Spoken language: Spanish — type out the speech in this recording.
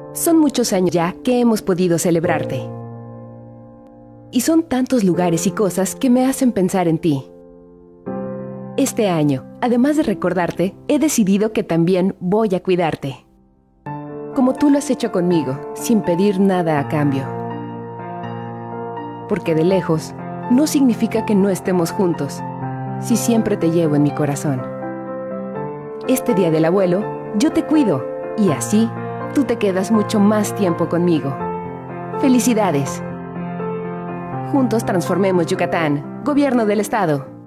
Son muchos años ya que hemos podido celebrarte. Y son tantos lugares y cosas que me hacen pensar en ti. Este año, además de recordarte, he decidido que también voy a cuidarte. Como tú lo has hecho conmigo, sin pedir nada a cambio. Porque de lejos, no significa que no estemos juntos, si siempre te llevo en mi corazón. Este día del abuelo, yo te cuido, y así, tú te quedas mucho más tiempo conmigo. ¡Felicidades! Juntos transformemos Yucatán, Gobierno del Estado.